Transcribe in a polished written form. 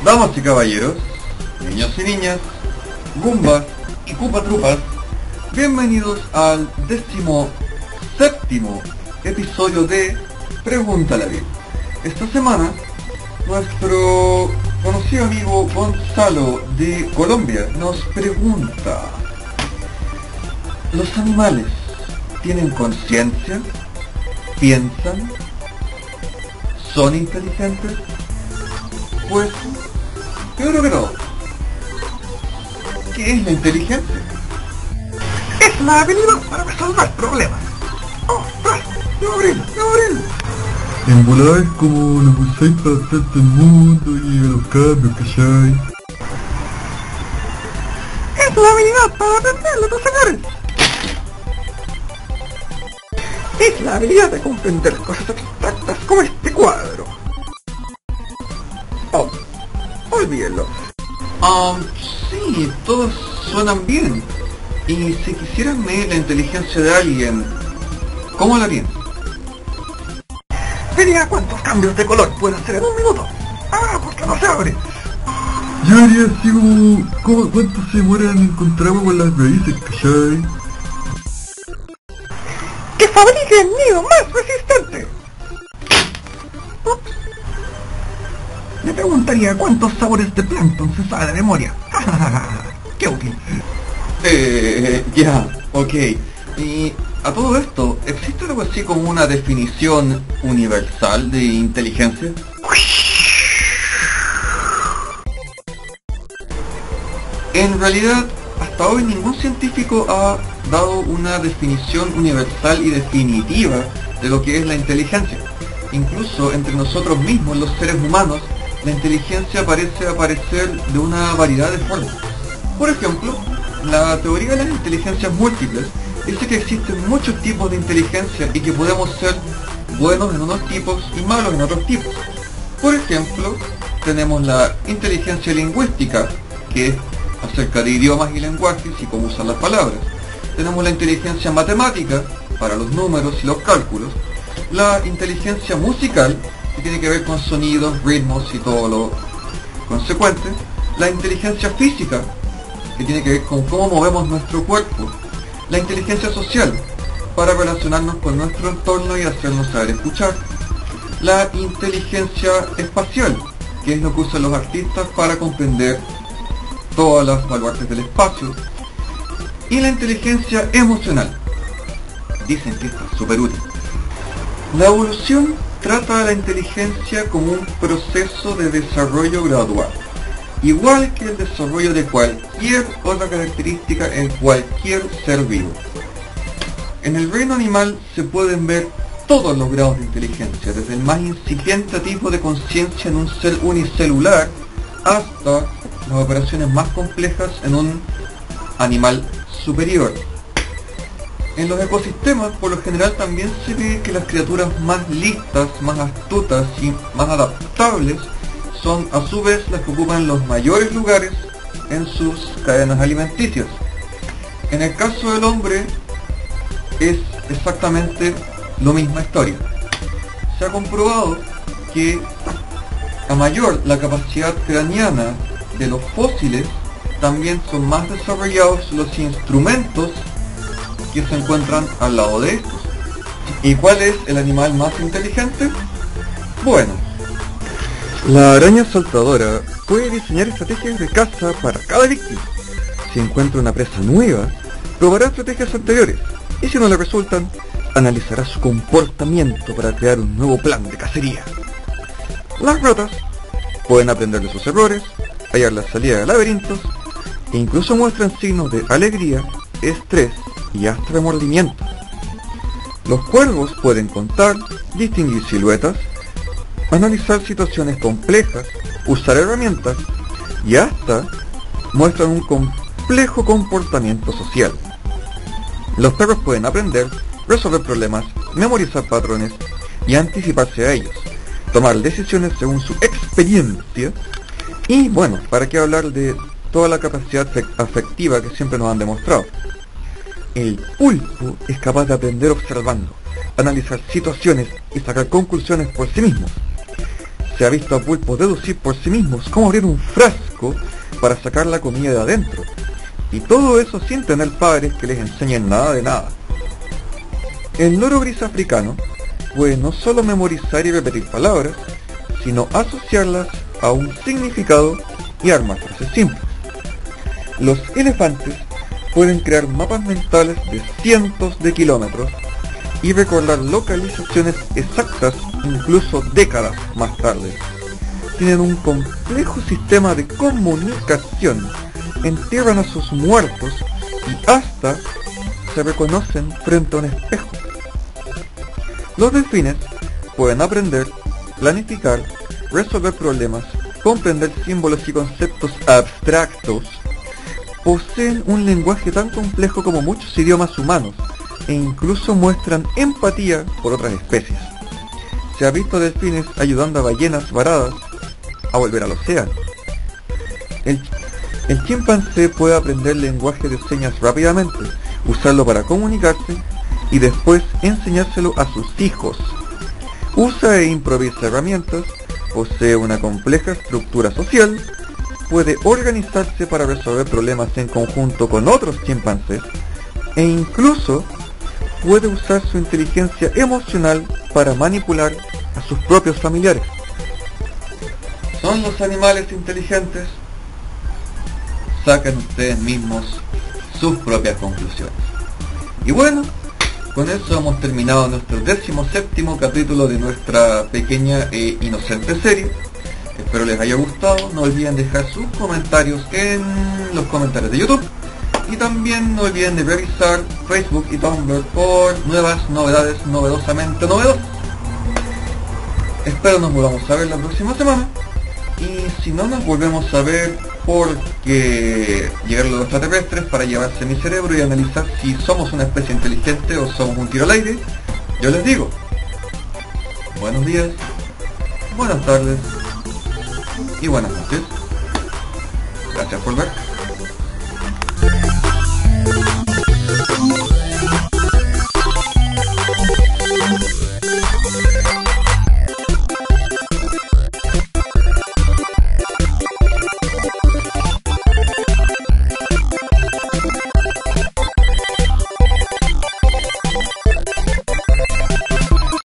Damas y caballeros, niños y niñas, gumbas y cupatrupas, bienvenidos al 17º episodio de Pregúntale a Bill. Esta semana, nuestro conocido amigo Gonzalo de Colombia nos pregunta: ¿los animales tienen conciencia? ¿Piensan? ¿Son inteligentes? Pues, yo creo que no. ¿Qué es la inteligencia? Es la habilidad para resolver problemas. ¡Oh, Gabriel! En volar es como lo que usáis para adaptarte al mundo y a los cambios, ¿cachai? Es la habilidad para aprenderle a tus señores. Es la habilidad de comprender cosas abstractas como este cuadro. Oh, olvídenlo. Sí, todos suenan bien. Y si quisieran medir la inteligencia de alguien, ¿cómo lo harían? Vería cuántos cambios de color puede hacer en un minuto. Porque no se abre. Yo haría así como cuánto se demoran en encontrar agua con las raíces, ¿cachai? ¡Que fabrique el nido más resistente! Ups. Le preguntaría cuántos sabores de plancton se sabe de memoria. ¡Qué útil! Ya, ok. Y a todo esto, ¿existe algo así como una definición universal de inteligencia? En realidad, hasta hoy ningún científico ha dado una definición universal y definitiva de lo que es la inteligencia. Incluso entre nosotros mismos, los seres humanos, la inteligencia parece aparecer de una variedad de formas. Por ejemplo, la teoría de las inteligencias múltiples dice que existen muchos tipos de inteligencia y que podemos ser buenos en unos tipos y malos en otros tipos. Por ejemplo, tenemos la inteligencia lingüística, que es acerca de idiomas y lenguajes y cómo usar las palabras. Tenemos la inteligencia matemática, para los números y los cálculos. La inteligencia musical, que tiene que ver con sonidos, ritmos y todo lo consecuente. La inteligencia física, que tiene que ver con cómo movemos nuestro cuerpo. La inteligencia social, para relacionarnos con nuestro entorno y hacernos saber escuchar. La inteligencia espacial, que es lo que usan los artistas para comprender todas las baluartes del espacio. Y la inteligencia emocional. Dicen que esta es súper útil. La evolución trata a la inteligencia como un proceso de desarrollo gradual, igual que el desarrollo de cualquier otra característica en cualquier ser vivo. En el reino animal se pueden ver todos los grados de inteligencia, desde el más incipiente tipo de conciencia en un ser unicelular hasta las operaciones más complejas en un animal superior. En los ecosistemas, por lo general, también se ve que las criaturas más listas, más astutas y más adaptables son a su vez las que ocupan los mayores lugares en sus cadenas alimenticias. En el caso del hombre es exactamente la misma historia. Se ha comprobado que a mayor la capacidad craneana de los fósiles, también son más desarrollados los instrumentos que se encuentran al lado de estos. ¿Y cuál es el animal más inteligente? Bueno, la araña saltadora puede diseñar estrategias de caza para cada víctima. Si encuentra una presa nueva, probará estrategias anteriores, y si no le resultan, analizará su comportamiento para crear un nuevo plan de cacería. Las ratas pueden aprender de sus errores, hallar la salida de laberintos, e incluso muestran signos de alegría, estrés y hasta remordimiento. Los cuervos pueden contar, distinguir siluetas, analizar situaciones complejas, usar herramientas y hasta muestran un complejo comportamiento social. Los perros pueden aprender, resolver problemas, memorizar patrones y anticiparse a ellos, tomar decisiones según su experiencia y, bueno, para qué hablar de toda la capacidad afectiva que siempre nos han demostrado. El pulpo es capaz de aprender observando, analizar situaciones y sacar conclusiones por sí mismo. Se ha visto a pulpos deducir por sí mismos cómo abrir un frasco para sacar la comida de adentro. Y todo eso sin tener padres que les enseñen nada de nada. El loro gris africano puede no solo memorizar y repetir palabras, sino asociarlas a un significado y armar frases simples. Los elefantes pueden crear mapas mentales de cientos de kilómetros y recordar localizaciones exactas incluso décadas más tarde. Tienen un complejo sistema de comunicación, entierran a sus muertos y hasta se reconocen frente a un espejo. Los delfines pueden aprender, planificar, resolver problemas, comprender símbolos y conceptos abstractos. Poseen un lenguaje tan complejo como muchos idiomas humanos e incluso muestran empatía por otras especies. Se ha visto delfines ayudando a ballenas varadas a volver al océano. El chimpancé puede aprender lenguaje de señas rápidamente, usarlo para comunicarse y después enseñárselo a sus hijos. Usa e improvisa herramientas, posee una compleja estructura social, puede organizarse para resolver problemas en conjunto con otros chimpancés e incluso puede usar su inteligencia emocional para manipular a sus propios familiares. ¿Son los animales inteligentes? Saquen ustedes mismos sus propias conclusiones. Y bueno, con eso hemos terminado nuestro 17º capítulo de nuestra pequeña e inocente serie. Espero les haya gustado. No olviden dejar sus comentarios en los comentarios de YouTube. Y también no olviden de revisar Facebook y Tumblr por nuevas novedades novedosamente novedosas. Espero nos volvamos a ver la próxima semana. Y si no nos volvemos a ver porque llegaron los extraterrestres para llevarse mi cerebro y analizar si somos una especie inteligente o somos un tiro al aire, yo les digo buenos días, buenas tardes y buenas noches. Gracias por ver.